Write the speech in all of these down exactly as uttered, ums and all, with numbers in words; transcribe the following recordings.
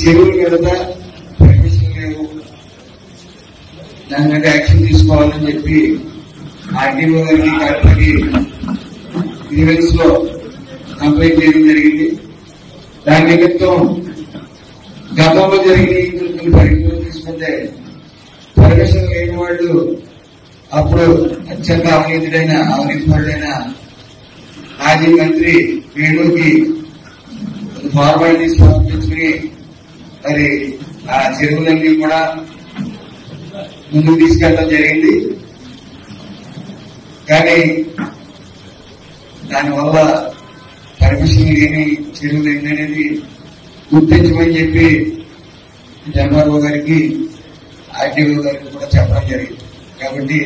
చెరువుల మీద పర్మిషన్ లేవు, దాని మీద యాక్షన్ తీసుకోవాలని చెప్పి ఆర్టీఓ గారికి కలెక్టర్కి గ్రీవెన్స్ లో కంప్లైంట్ చేయడం జరిగింది. దాని నిమిత్తం గతంలో జరిగిన కొన్ని పరిస్థితులు తీసుకుంటే పర్మిషన్ లేని వాళ్ళు అప్పుడు అత్యంత అవినీతుడైన అవినీతిపరుడైన మాజీ మంత్రి వేణుకి ఫార్మాలిటీస్ సమర్పించుకుని మరి ఆ చెరువులన్నీ కూడా ముందుకు తీసుకెళ్ళడం జరిగింది. కానీ దానివల్ల పర్మిషన్ లేని చెరువులు ఏంటనేది గుర్తించమని చెప్పి ఎంఆర్ఓ గారికి ఆర్టీఓ గారికి కూడా చెప్పడం జరిగింది. కాబట్టి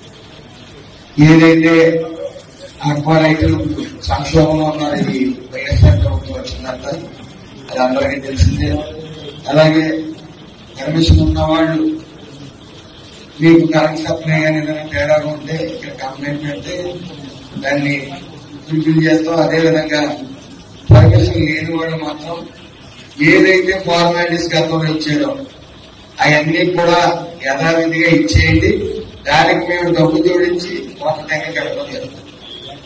ఏదైతే ఆక్వా రైతులు సంక్షోభంలో ఉన్నారు, ఇది వైఎస్ఆర్ ప్రభుత్వం వచ్చిందంట, అది అందరికీ తెలిసిందే. అలాగే పర్మిషన్ ఉన్న వాళ్ళు మీకు కరెంట్ సప్లై అని ఏదైనా తేడా ఉంటే ఇక్కడ కంప్లైంట్ పెడితే దాన్ని ఫుల్ఫిల్ చేస్తాం. అదేవిధంగా పర్మిషన్ లేని వాళ్ళు మాత్రం ఏదైతే ఫార్మాలిటీస్ గతంలో ఇచ్చారో అవన్నీ కూడా యథావిధిగా ఇచ్చేయండి, దానికి మేము డబ్బు జోడించి మొత్తం గడపడం జరుగుతుంది.